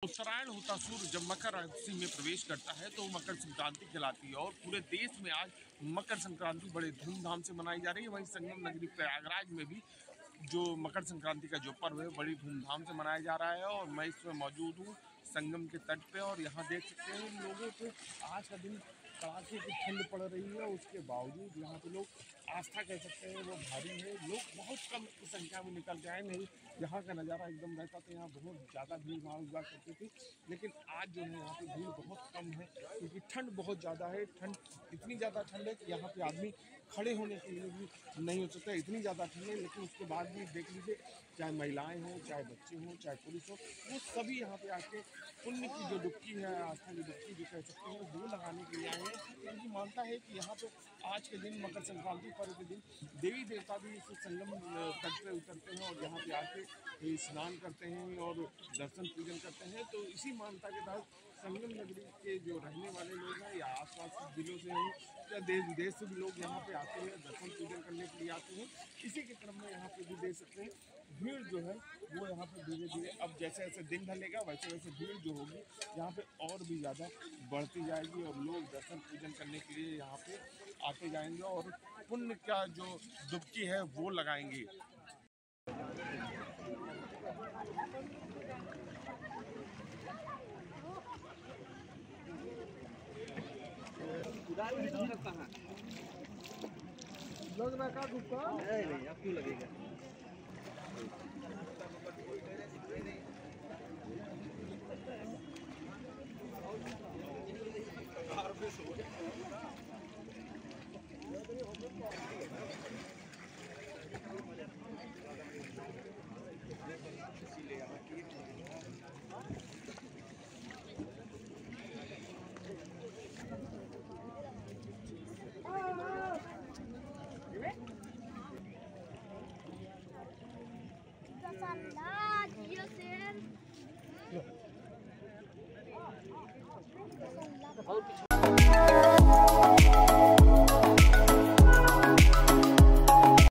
उत्तरायण होता सूर्य जब मकर राशि में प्रवेश करता है तो मकर संक्रांति कहलाती है और पूरे देश में आज मकर संक्रांति बड़े धूमधाम से मनाई जा रही है। वहीं संगम नगरी प्रयागराज में भी जो मकर संक्रांति का जो पर्व है बड़ी धूमधाम से मनाया जा रहा है और मैं इसमें मौजूद हूँ संगम के तट पे और यहाँ देख सकते हैं लोगों को आज का दिन कड़ाके की ठंड पड़ रही है। उसके बावजूद यहाँ पे लोग आस्था कह सकते हैं वो भारी है। लोग बहुत कम संख्या में निकल के आए, नहीं यहाँ का नज़ारा एकदम रहता तो यहाँ बहुत ज़्यादा भीड़ भाड़ हुआ करती थी, लेकिन आज जो है यहाँ पे भीड़ बहुत कम है क्योंकि ठंड बहुत ज़्यादा है। ठंड इतनी ज़्यादा ठंड है कि यहाँ पे आदमी खड़े होने के लिए भी नहीं हो सकता, इतनी ज़्यादा ठंड है। लेकिन उसके बाद भी देख लीजिए, चाहे महिलाएँ हों, चाहे बच्चे हों, चाहे पुरुष हो, वो सभी यहाँ पे आके पुण्य की जो डुबकी है, आस्था की डुबकी जो कह सकते हैं, वो लगाने के लिए आए हैं। क्योंकि मानता है कि यहाँ पे आज के दिन मकर संक्रांति पर्व के दिन देवी देवता भी इस संगम तट पे उतरते हैं और यहाँ पे आके स्नान करते हैं और दर्शन पूजन करते हैं। तो इसी मान्यता के तहत संगम नगरी के जो रहने वाले लोग हैं या आसपास के जिलों से हैं या देश विदेश से भी लोग यहाँ पे आते हैं, दर्शन पूजन करने के लिए आते हैं। इसी के क्रम में यहाँ पे भी देख सकते हैं भीड़ जो है वो यहाँ पे धीरे धीरे अब जैसे जैसे दिन ढलेगा वैसे वैसे भीड़ जो होगी यहाँ पे और भी ज़्यादा बढ़ती जाएगी और लोग दर्शन पूजन करने के लिए यहाँ पे आते जाएंगे और पुण्य का जो डुबकी है वो लगाएंगे। लगना का डूबका नहीं अब क्यों लगेगा। और